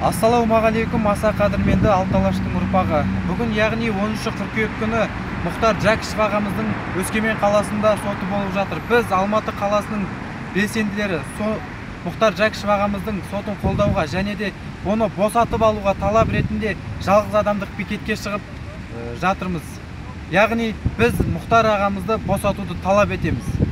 Ассалаумағалейкум, аса қадірменді Алталаштың ұрпағы. Бүгін, яғни 10 қыркүйек күні Мұхтар Жәкішев ағамыздың Өскемен қаласында соты болып жатыр. Біз Алматы қаласының белсенділері Мұхтар Жәкішев ағамыздың сотын қолдауға және де оны босатып алуға талап ретінде жалғыз адамдық пикетке шығып жатырмыз. Яғни біз Мұхтар ағамызды босатуды талап етеміз.